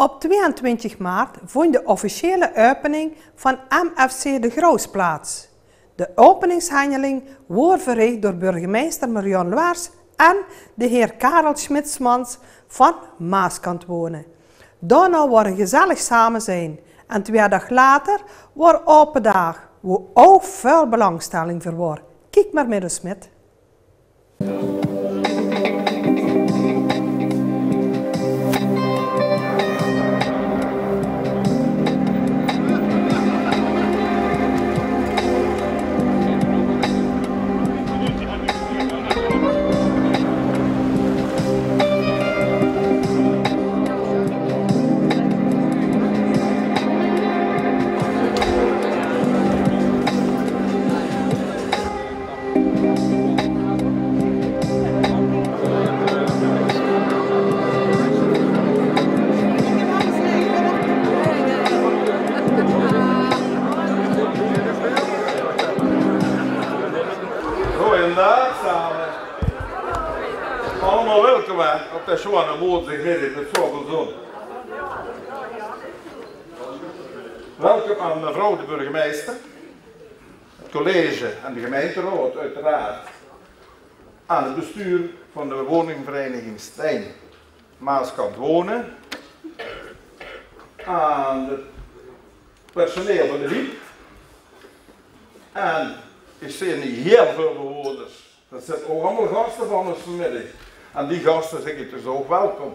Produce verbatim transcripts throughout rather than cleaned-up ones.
Op tweeëntwintig maart vond de officiële opening van M F C De Groos plaats. De openingshandeling wordt verricht door burgemeester Marion Loers en de heer Karel Schmitsmans van Maaskantwonen. Daarna worden gezellig samen zijn en twee dagen later wordt open dag, waar ook veel belangstelling voor wordt. Kijk maar met de Smit. Goedendag samen. Allemaal welkom hè, op de schone woensdagmiddag met zoveel zon. Welkom aan mevrouw de burgemeester, het college en de gemeenteraad uiteraard, aan het bestuur van de woningvereniging Stein Maaskantwonen, aan het personeel van de Liep en ik zie niet heel veel bewoners. Dat zijn ook allemaal gasten van ons vanmiddag. En die gasten zeg ik dus ook welkom.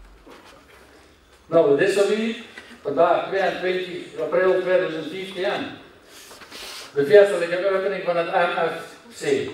Nou, dit is weer vandaag tweeëntwintig april tweeduizend vijftien. De feestelijke opening van het M F C.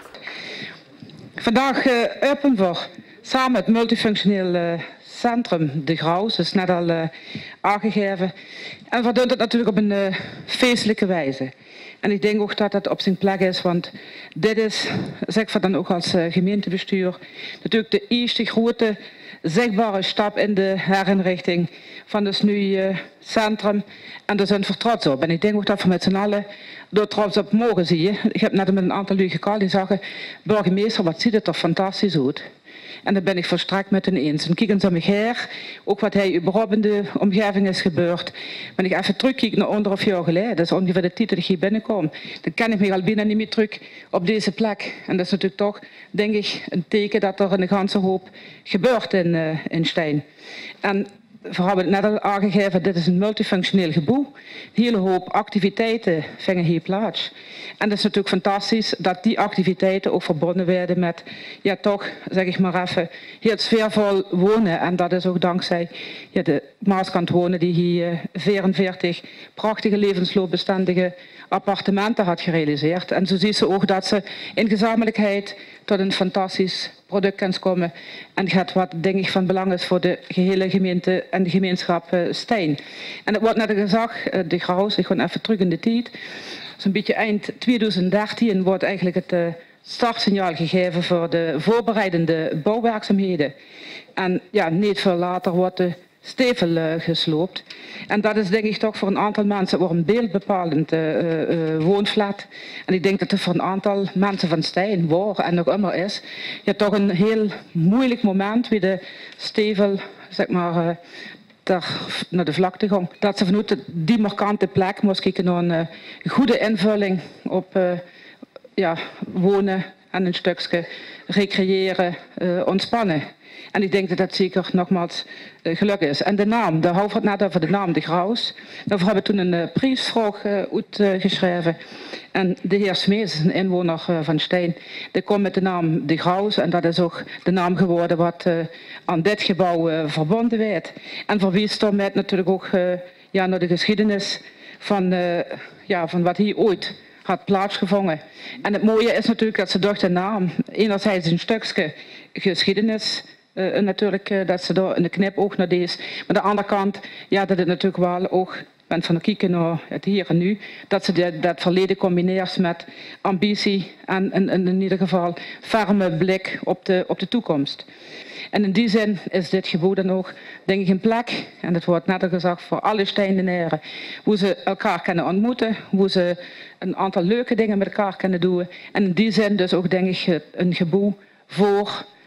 Vandaag uh, openen we samen het multifunctioneel uh, centrum De Groos, dat is net al uh, aangegeven. En we doen het natuurlijk op een uh, feestelijke wijze. En ik denk ook dat dat op zijn plek is, want dit is, zeg ik dan ook als uh, gemeentebestuur, natuurlijk de eerste grote zichtbare stap in de herinrichting van het nieuwe centrum. En daar zijn we trots op. En ik denk ook dat we met z'n allen er trots op mogen zien. Ik heb net met een aantal lui gekald die zeggen, burgemeester, wat ziet het er fantastisch uit. En daar ben ik volstrekt met hen eens. En kijk eens aan mij her, ook wat hij überhaupt in de omgeving is gebeurd. Ben ik even terugkijk naar anderhalf jaar geleden, dat is ongeveer de tijd dat ik hier binnenkom. Dan ken ik me al bijna niet meer terug op deze plek. En dat is natuurlijk toch, denk ik, een teken dat er een ganse hoop gebeurt in, uh, in Stein. En we hebben het net al aangegeven, dit is een multifunctioneel gebouw. Een hele hoop activiteiten vinden hier plaats. En het is natuurlijk fantastisch dat die activiteiten ook verbonden werden met, ja toch, zeg ik maar even, heel sfeervol wonen. En dat is ook dankzij ja, de Maaskantwonen die hier vierenveertig prachtige levensloopbestendige appartementen had gerealiseerd. En zo ziet ze ook dat ze in gezamenlijkheid tot een fantastisch product kan komen. En gaat wat denk ik van belang is voor de gehele gemeente en de gemeenschap uh, Stein. En het wordt net gezegd, uh, De Groos, ik ga even terug in de tijd. Zo'n beetje eind tweeduizend dertien wordt eigenlijk het uh, startsignaal gegeven voor de voorbereidende bouwwerkzaamheden. En ja, niet veel later wordt de stevel uh, gesloopt. En dat is denk ik toch voor een aantal mensen ook een beeldbepalend uh, uh, woonflat. En ik denk dat het voor een aantal mensen van Stein was en nog immer is, ja toch een heel moeilijk moment wie de stevel, zeg maar, uh, daar naar de vlakte ging. Dat ze vanuit die markante plek moest kijken naar een uh, goede invulling op uh, ja, wonen en een stukje recreëren, uh, ontspannen. En ik denk dat dat zeker nogmaals uh, geluk is. En de naam, daar houden we het net over de naam De Groos. Daarvoor hebben we toen een uh, briefsvraag uh, uitgeschreven. En de heer Smees, een inwoner uh, van Stein, die komt met de naam De Groos. En dat is ook de naam geworden wat uh, aan dit gebouw uh, verbonden werd. En verwijst daarmee natuurlijk ook uh, ja, naar de geschiedenis van, uh, ja, van wat hier ooit had plaatsgevonden. En het mooie is natuurlijk dat ze door de naam enerzijds een stukje geschiedenis Uh, natuurlijk uh, dat ze daar een knip ook naar deze. Maar aan de andere kant, ja, dat het natuurlijk wel ook, ben van het kijken naar het hier en nu, dat ze de, dat verleden combineert met ambitie en, en, en in ieder geval ferme blik op de, op de toekomst. En in die zin is dit gebouw dan ook, denk ik, een plek, en dat wordt net al gezegd, voor alle Steinenaren, hoe ze elkaar kunnen ontmoeten, hoe ze een aantal leuke dingen met elkaar kunnen doen. En in die zin dus ook, denk ik, een gebouw voor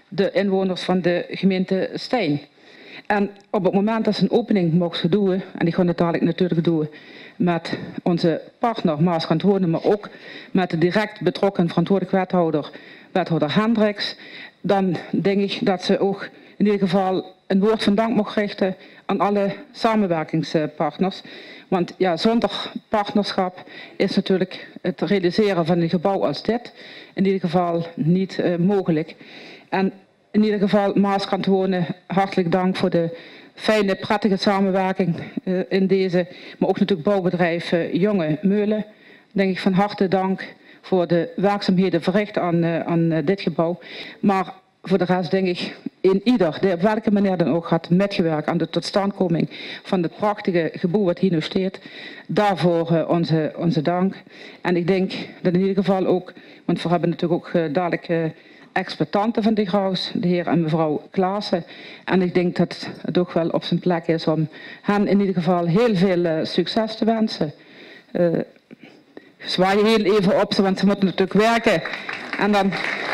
de inwoners van de gemeente Stein. En op het moment dat ze een opening mochten doen, en die gaan het dadelijk natuurlijk doen met onze partner Maaskant Wonen, maar ook met de direct betrokken verantwoordelijk wethouder, wethouder Hendricks, dan denk ik dat ze ook in ieder geval een woord van dank mogen richten aan alle samenwerkingspartners. Want ja, zonder partnerschap is natuurlijk het realiseren van een gebouw als dit in ieder geval niet uh, mogelijk. En in ieder geval Maaskant Wonen, hartelijk dank voor de fijne, prettige samenwerking uh, in deze, maar ook natuurlijk bouwbedrijf uh, Jonge Meulen. Denk ik van harte dank voor de werkzaamheden verricht aan, uh, aan uh, dit gebouw. Maar voor de rest denk ik, in ieder, die op welke manier dan ook had metgewerkt aan de totstandkoming van het prachtige gebouw wat hier nu staat, daarvoor uh, onze, onze dank. En ik denk dat in ieder geval ook, want we hebben natuurlijk ook uh, dadelijk uh, exploitanten van de Graus, de heer en mevrouw Klaassen. En ik denk dat het ook wel op zijn plek is om hen in ieder geval heel veel uh, succes te wensen. Uh, zwaai heel even op ze, want ze moeten natuurlijk werken. En dan...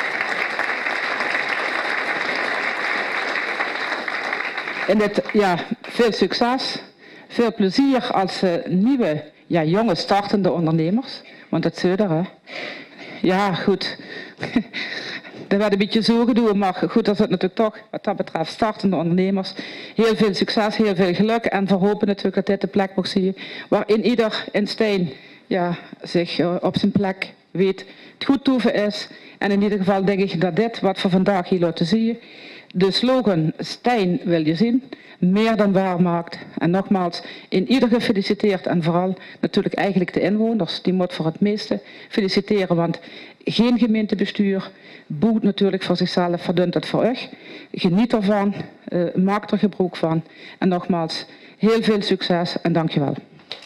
In dit, ja, veel succes, veel plezier als uh, nieuwe, ja, jonge startende ondernemers. Want dat zit er, hè. Ja, goed. Dat werd een beetje zo gedoe, maar goed, dat is het natuurlijk toch, wat dat betreft, startende ondernemers. Heel veel succes, heel veel geluk en we hopen natuurlijk dat dit de plek mag zien waarin ieder in Stein ja, zich uh, op zijn plek weet het goed toeven is. En in ieder geval denk ik dat dit, wat we vandaag hier laten zien, de slogan Stein wil je zien, meer dan waar maakt. En nogmaals, in ieder gefeliciteerd en vooral natuurlijk eigenlijk de inwoners. Die moet voor het meeste feliciteren, want geen gemeentebestuur boet natuurlijk voor zichzelf, verdunt het voor u. Geniet ervan, uh, maak er gebruik van. En nogmaals, heel veel succes en dankjewel.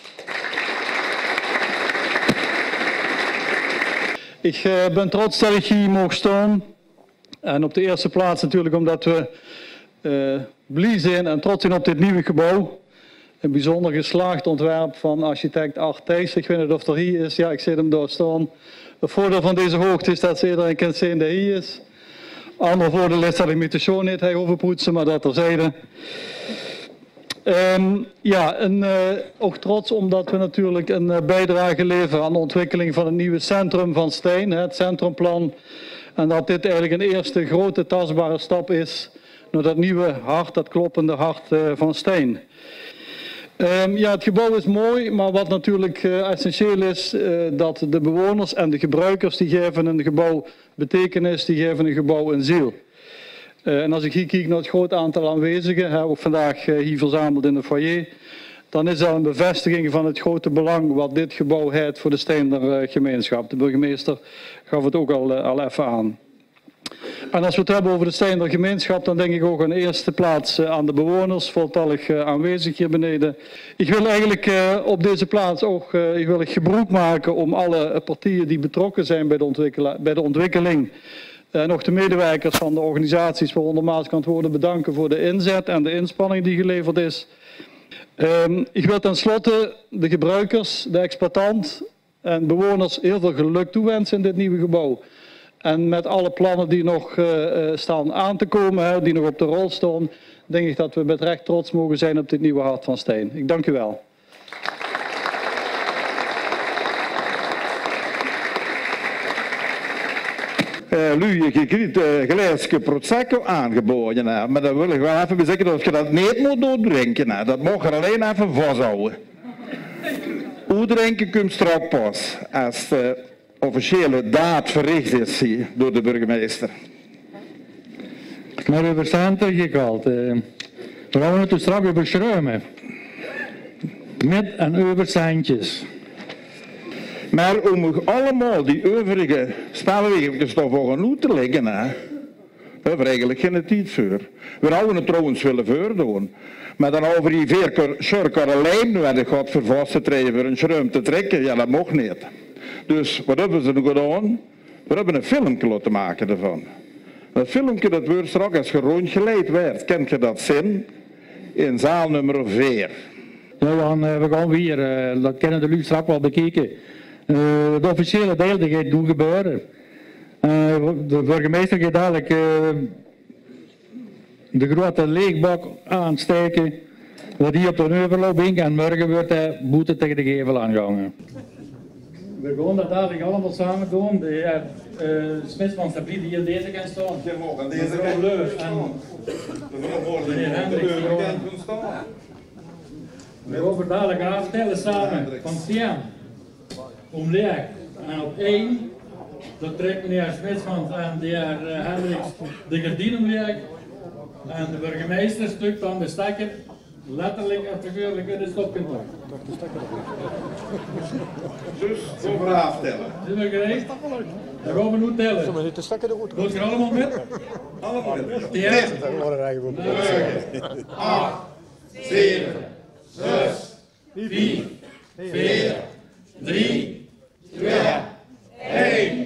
Ik uh, ben trots dat ik hier mag staan. En op de eerste plaats natuurlijk omdat we uh, blij zijn en trots zijn op dit nieuwe gebouw. Een bijzonder geslaagd ontwerp van architect Art Thijs. Ik weet niet of er hier is. Ja, ik zie hem daar staan. Het voordeel van deze hoogte is dat ze iedereen kan zien dat hij hier is. Ander voordeel is dat ik met de show niet heb hoeven poetsen, maar dat terzijde. Um, ja, en uh, ook trots omdat we natuurlijk een uh, bijdrage leveren aan de ontwikkeling van het nieuwe centrum van Stein, het centrumplan. En dat dit eigenlijk een eerste grote tastbare stap is naar dat nieuwe hart, dat kloppende hart uh, van Stein. Um, ja, het gebouw is mooi, maar wat natuurlijk uh, essentieel is, uh, dat de bewoners en de gebruikers die geven een gebouw betekenis, die geven een gebouw een ziel. Uh, en als ik hier kijk naar het groot aantal aanwezigen, hè, ook vandaag uh, hier verzameld in de foyer, dan is dat een bevestiging van het grote belang wat dit gebouw heeft voor de Steiner uh, gemeenschap. De burgemeester gaf het ook al, uh, al even aan. En als we het hebben over de Steiner gemeenschap, dan denk ik ook in de eerste plaats uh, aan de bewoners, voltallig uh, aanwezig hier beneden. Ik wil eigenlijk uh, op deze plaats ook uh, ik wil gebruik maken om alle uh, partijen die betrokken zijn bij de, bij de ontwikkeling, en ook de medewerkers van de organisaties waaronder Maaskant Wonen bedanken voor de inzet en de inspanning die geleverd is. Um, ik wil tenslotte de gebruikers, de exploitant en bewoners heel veel geluk toewensen in dit nieuwe gebouw. En met alle plannen die nog uh, staan aan te komen, hè, die nog op de rol staan, denk ik dat we met recht trots mogen zijn op dit nieuwe hart van Stein. Ik dank u wel. Uh, Lu, je krijgt uh, geleidelijke prosecco aangeboden, hè. Maar dan wil ik wel even zeggen dat je dat niet moet doordrinken. Hè. Dat mag er alleen even vasthouden. Oerdrinken komt straks pas als de officiële daad verricht is hier door de burgemeester. Maar we staan teruggekald. Uh, we gaan het dus straks beschruimen. Met en over centjes. Maar om allemaal die overige spelregels toch voor gaan uit te leggen, hè, we hebben eigenlijk geen tijd voor. We zouden het trouwens willen voordoen. Maar dan over die vier cirkere lijm nu en ik had voor vast te treden voor een schruim te trekken, ja dat mocht niet. Dus wat hebben ze nu gedaan? We hebben een filmpje laten maken ervan. Dat filmpje dat wordt straks als je rondgeleid werd, kent je dat zin? In zaal nummer vier. Ja, we gaan, we gaan weer, uh, dat kennen de straks wel bekeken. Uh, de officiële deel die gaat doen gebeuren. Uh, de burgemeester gaat dadelijk uh, de grote leegbak aansteken, wat hier op de overloop hing en morgen wordt de boete tegen de gevel aangehangen. We gaan dat dadelijk allemaal samen doen. De heer uh, Smitsman stabiel hier deze kant staan. Je mag aan deze Mevrouw kant Leur staan. en De verantwoordelijke meneer Hendricks, de we gaan- kant staan. we gaan dadelijk aftellen samen van tien omleeg en op één. Dan trekt meneer Smitsman en de heer uh, Hendricks de gardine omleeg. En de burgemeester stukt dan de stekker letterlijk en figuurlijk in de stopcontact. Dus over aftellen. Zijn we gereed? Dan gaan we nu tellen. Doet je allemaal met? Allemaal in. tien, negen, acht, zeven, zes, vier, vier, drie, twee, één.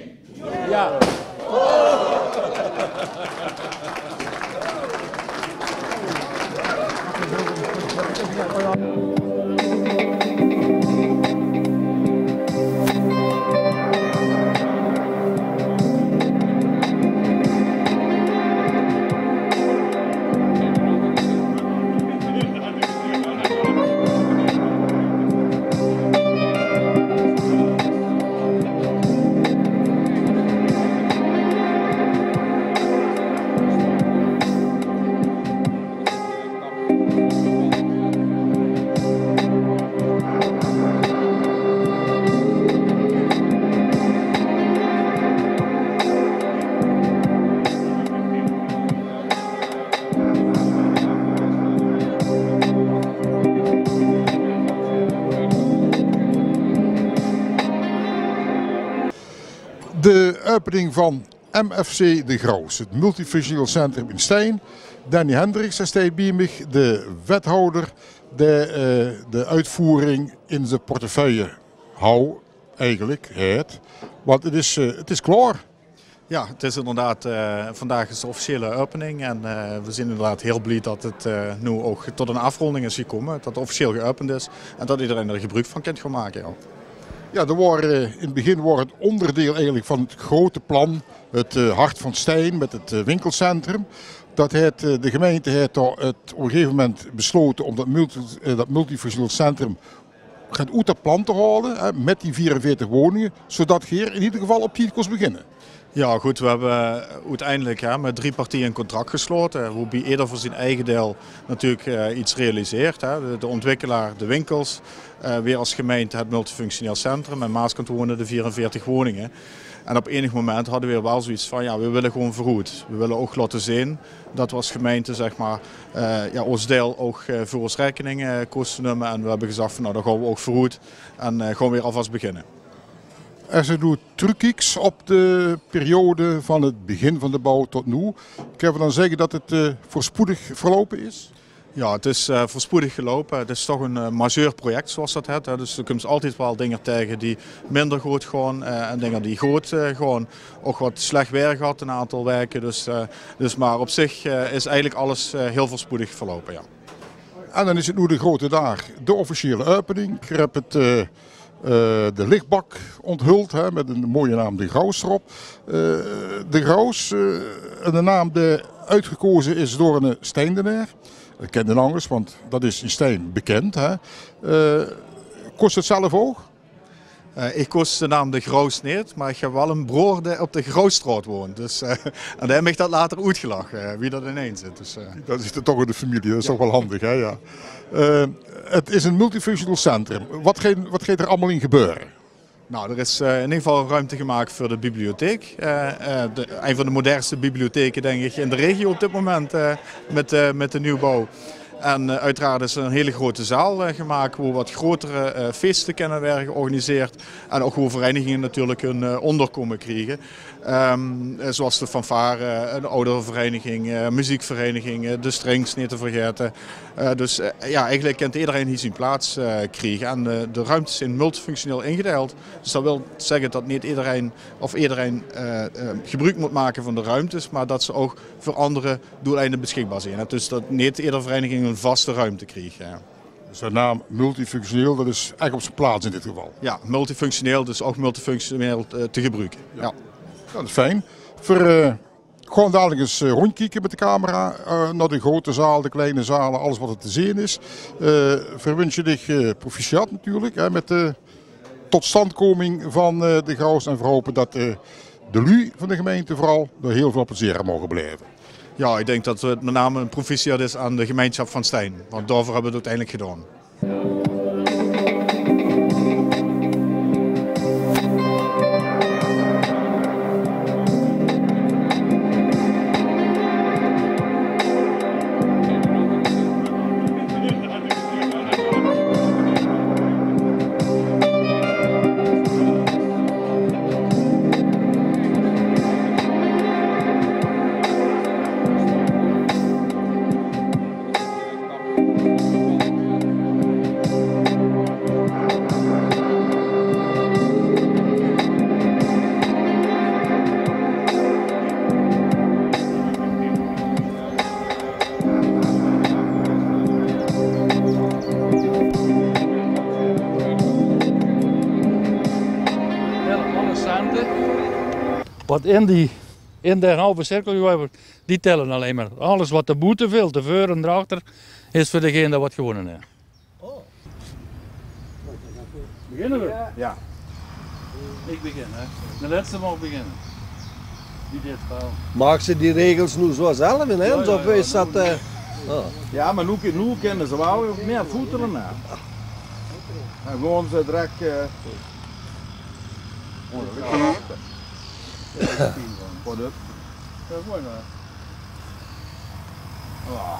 De opening van M F C De Graus, het multifunctioneel centrum in Stein. Danny Hendricks is bij mij, de wethouder, de, uh, de uitvoering in zijn portefeuille hou eigenlijk het. Want het is, uh, het is klaar. Ja, het is inderdaad, uh, vandaag is de officiële opening en uh, we zijn inderdaad heel blij dat het uh, nu ook tot een afronding is gekomen. Dat het officieel geopend is en dat iedereen er gebruik van kan gaan maken. Ja. Ja, er waren, in het begin was het onderdeel eigenlijk van het grote plan, het uh, Hart van Stein met het uh, winkelcentrum. Dat het, uh, de gemeente heeft het op een gegeven moment besloten om dat, multi, uh, dat multifunctioneel centrum gaat uit dat plan te halen, hè, met die vierenveertig woningen, zodat je hier in ieder geval op tijd kon beginnen. Ja goed, we hebben uiteindelijk hè, met drie partijen een contract gesloten, waarbij ieder voor zijn eigen deel natuurlijk uh, iets realiseert. Hè. De, de ontwikkelaar, de winkels, uh, weer als gemeente het multifunctioneel centrum en Maaskant wonen de vierenveertig woningen. En op enig moment hadden we wel zoiets van, ja, we willen gewoon vooruit. We willen ook laten zien dat we als gemeente zeg maar, uh, ja, ons deel ook uh, voor ons rekening uh, kosten nemen. En we hebben gezegd van, nou, dan gaan we ook vooruit en uh, gewoon weer alvast beginnen. En ze doen trucjes op de periode van het begin van de bouw tot nu. Kunnen we dan zeggen dat het uh, voorspoedig verlopen is? Ja, het is uh, voorspoedig gelopen. Het is toch een uh, majeur project zoals dat heet. Hè. Dus er komt altijd wel dingen tegen die minder goed gaan uh, en dingen die goed uh, gaan. Ook wat slecht weer gehad een aantal weken. Dus, uh, dus maar op zich uh, is eigenlijk alles uh, heel voorspoedig verlopen. Ja. En dan is het nu de grote dag, de officiële opening. Ik heb het... Uh, Uh, de lichtbak onthuld hè, met een mooie naam De Graus erop. Uh, de Graus, uh, de naam die uitgekozen is door een Steendenaar. Ik ken de anders, want dat is in Steen bekend. Hè. Uh, kost het zelf ook? Uh, ik koos de naam De Graus niet, maar ik heb wel een broer die op de Grausstraat woont. Dus, uh, en die heb ik dat later uitgelachen, uh, wie dat ineens zit. Dus, uh. Dat is er toch in de familie, dat is toch wel handig. Hè, ja. Uh, het is een multifunctional centrum. Wat gaat, wat gaat er allemaal in gebeuren? Nou, er is uh, in ieder geval ruimte gemaakt voor de bibliotheek. Uh, uh, de, een van de modernste bibliotheken denk ik in de regio op dit moment uh, met, uh, met de nieuwbouw. En uh, uiteraard is er een hele grote zaal uh, gemaakt waar wat grotere uh, feesten kunnen worden georganiseerd. En ook hoe verenigingen natuurlijk hun uh, onderkomen krijgen. Um, zoals de fanfare, een ouderenvereniging, uh, muziekvereniging, uh, de strings niet te vergeten. Uh, dus uh, ja, eigenlijk kent iedereen hier zijn plaats uh, krijgen. En uh, de ruimtes zijn multifunctioneel ingedeeld. Dus dat wil zeggen dat niet iedereen of iedereen uh, uh, gebruik moet maken van de ruimtes, maar dat ze ook voor andere doeleinden beschikbaar zijn. Dus dat niet iedere vereniging een vaste ruimte krijgt. Ja. Dus de naam multifunctioneel, dat is echt op zijn plaats in dit geval? Ja, multifunctioneel, dus ook multifunctioneel te gebruiken. Ja. Ja. Dat is fijn. Voor uh, Gewoon dadelijk eens rondkijken met de camera uh, naar de grote zaal, de kleine zalen, alles wat er te zien is. Uh, verwens je dich uh, proficiat natuurlijk hè, met de totstandkoming van uh, de Graus en we hopen dat uh, de lui van de gemeente vooral er heel veel plezier mogen blijven. Ja, ik denk dat het met name een proficiat is aan de gemeenschap van Stein, want daarvoor hebben we het uiteindelijk gedaan. Wat in die in de halve cirkel, die tellen alleen maar. Alles wat de boete wil, de voor en erachter, is voor degene dat wat gewonnen heeft. Oh. Beginnen we? Ja. Ik begin, hè. De laatste mag beginnen. Die dit verhaal. Maak ze die regels nu zo zelf in, hè? Ja, ja, ja, is dat, uh... oh. Ja, maar nu, nu kennen ze wel meer voeteren. Hè. En gewoon ze direct. Uh... Oh, dat ligt er. Wat up? Dat is mooi, maar. Oh.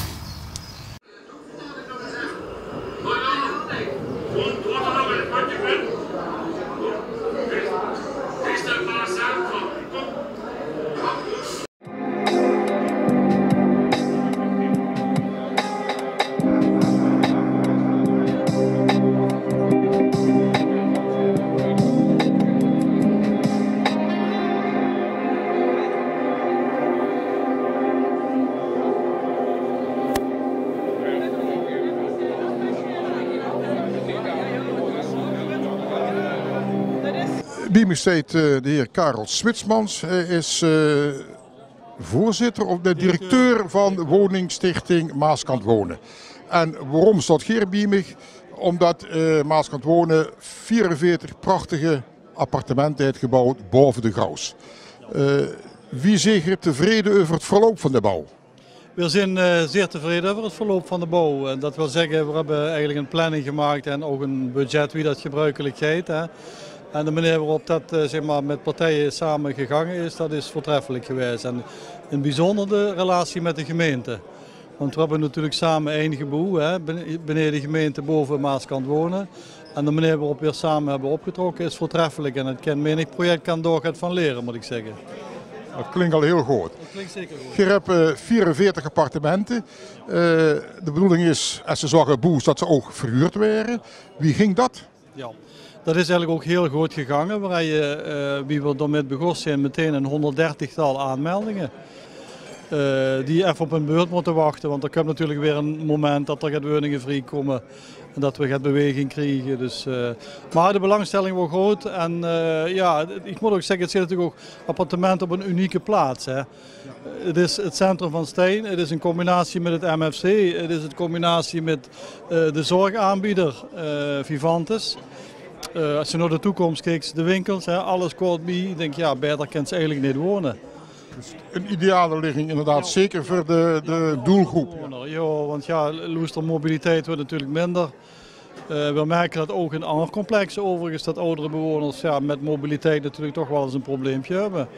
Bij me staat de heer Karel Switsmans. Hij is uh, voorzitter of de directeur van de woningstichting Maaskant Wonen. En waarom staat hier bij me? Omdat uh, Maaskant Wonen vierenveertig prachtige appartementen heeft gebouwd boven de Graus. Uh, wie zeker tevreden over het verloop van de bouw? We zijn uh, zeer tevreden over het verloop van de bouw. En dat wil zeggen, we hebben eigenlijk een planning gemaakt en ook een budget wie dat gebruikelijk heet. Hè. En de manier waarop dat uh, zeg maar, met partijen samen gegangen is, dat is voortreffelijk geweest. En in bijzonder de relatie met de gemeente. Want we hebben natuurlijk samen één geboe, hè, beneden de gemeente, boven Maaskant Wonen. En de manier waarop we weer samen hebben opgetrokken is voortreffelijk. En het kan menig project kan doorgaan van leren, moet ik zeggen. Dat klinkt al heel goed. Dat klinkt zeker goed. Je hebt uh, vierenveertig appartementen. Uh, de bedoeling is, als ze zorgen boos, dat ze ook verhuurd werden. Wie ging dat? Ja. Dat is eigenlijk ook heel goed gegaan, waar je, uh, wie we daarmee begonnen zijn, meteen een honderddertigtal aanmeldingen. Uh, die even op hun beurt moeten wachten, want er komt natuurlijk weer een moment dat er gaat woningen vrijkomen en dat we gaat beweging krijgen. Dus, uh, maar de belangstelling wordt groot en uh, ja, ik moet ook zeggen, het zijn natuurlijk ook appartementen op een unieke plaats. Hè. Het is het centrum van Stein, het is een combinatie met het M F C, het is een combinatie met uh, de zorgaanbieder uh, Vivantes. Uh, als je naar de toekomst kijkt, de winkels, hè, alles kort bij, ik denk ja, beter kan ze eigenlijk niet wonen. Dus een ideale ligging inderdaad, ja. Zeker voor de, de doelgroep. Ja, want ja, Loester mobiliteit wordt natuurlijk minder. Uh, we merken dat ook in andere complexen overigens, dat oudere bewoners ja, met mobiliteit natuurlijk toch wel eens een probleempje hebben.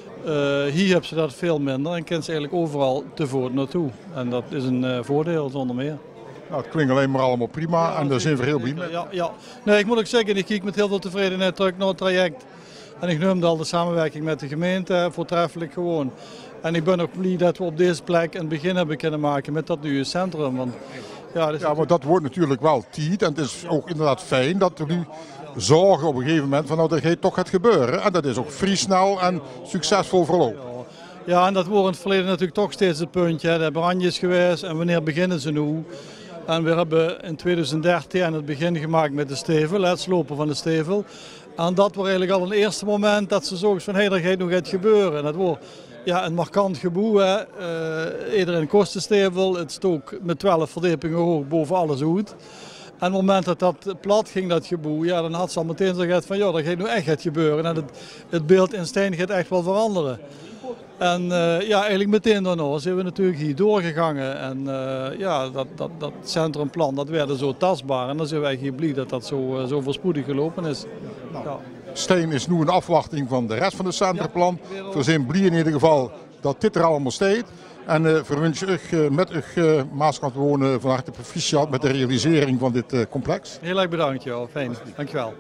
Uh, hier hebben ze dat veel minder en kunnen ze eigenlijk overal te voet naartoe. En dat is een uh, voordeel zonder meer. Nou, het klinkt alleen maar allemaal prima ja, en daar zijn we heel blij mee. Ja, ja. Nee, ik moet ook zeggen, ik kijk met heel veel tevredenheid terug naar het traject. En ik noemde al de samenwerking met de gemeente, voortreffelijk gewoon. En ik ben ook blij dat we op deze plek een begin hebben kunnen maken met dat nieuwe centrum. Want, ja, dat ja, maar dat wordt natuurlijk wel tijd en het is ook inderdaad fijn dat we nu zorgen op een gegeven moment van nou, dat gaat toch gaat gebeuren. En dat is ook vrij snel en succesvol verlopen. Ja, en dat wordt in het verleden natuurlijk toch steeds het puntje. Hè. De brandjes geweest en wanneer beginnen ze nu? En we hebben in tweeduizend dertien het begin gemaakt met de stevel, het slopen van de stevel. En dat was eigenlijk al een eerste moment dat ze zochten van hé, hey, er gaat nog iets gebeuren. En dat wordt ja, een markant gebouw. Hè. Uh, iedereen kostenstevig. Het is ook met twaalf verdiepingen hoog boven alles goed. En op het moment dat dat plat ging, dat gebouw, ja, dan had ze al meteen gezegd van ja, dat gaat nu echt het gebeuren. En het, het beeld in Stein gaat echt wel veranderen. En uh, ja, eigenlijk meteen daarna zijn we natuurlijk hier doorgegangen. En uh, ja, dat, dat, dat centrumplan, dat werd zo tastbaar. En dan zijn wij hier blij dat dat zo, uh, zo voorspoedig gelopen is. Nou, ja. Stein is nu in afwachting van de rest van het centrumplan. Ja, we zijn blij in ieder geval dat dit er allemaal staat. En uh, verwens u uh, met u uh, Maaskant wonen van harte proficiat met de realisering van dit uh, complex. Heel erg bedankt, joh. Fijn. Dankjewel.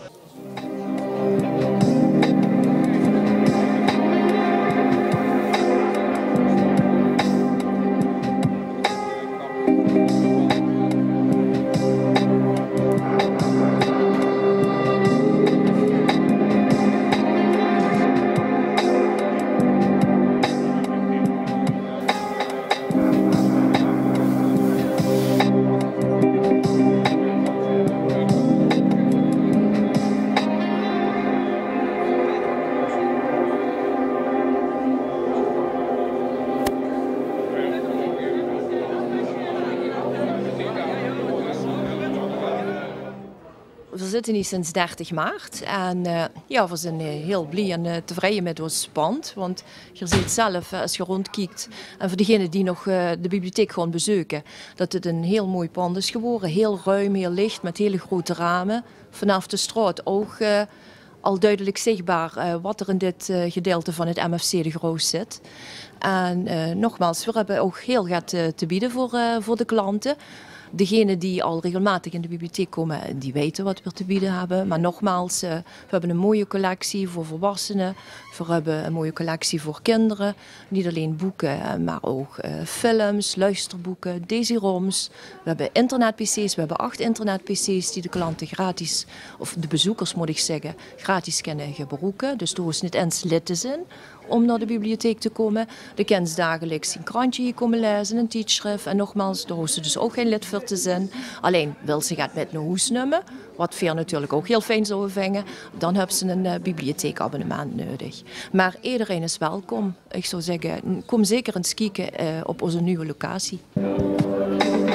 We zitten hier sinds dertig maart en uh, ja, we zijn uh, heel blij en uh, tevreden met ons pand. Want je ziet zelf, uh, als je rondkijkt, en voor degenen die nog uh, de bibliotheek gaan bezoeken, dat het een heel mooi pand is geworden. Heel ruim, heel licht, met hele grote ramen. Vanaf de straat ook uh, al duidelijk zichtbaar uh, wat er in dit uh, gedeelte van het M F C de Groos zit. En uh, nogmaals, we hebben ook heel wat uh, te bieden voor, uh, voor de klanten. Degenen die al regelmatig in de bibliotheek komen, die weten wat we te bieden hebben. Maar nogmaals, we hebben een mooie collectie voor volwassenen. We hebben een mooie collectie voor kinderen. Niet alleen boeken, maar ook films, luisterboeken, desiroms. We hebben internet-P C's, we hebben acht internet-P C's die de klanten gratis, of de bezoekers moet ik zeggen, gratis kunnen gebruiken. Dus er is niet eens lid te zijn om naar de bibliotheek te komen. De kunnen dagelijks een krantje hier komen lezen, een tijdschrift. En nogmaals, daar hoeven ze dus ook geen lid voor te zijn. Alleen wil ze gaat met een huis nemen, wat veel natuurlijk ook heel fijn zou vinden, dan hebben ze een uh, bibliotheekabonnement nodig. Maar iedereen is welkom. Ik zou zeggen, kom zeker eens kijken uh, op onze nieuwe locatie.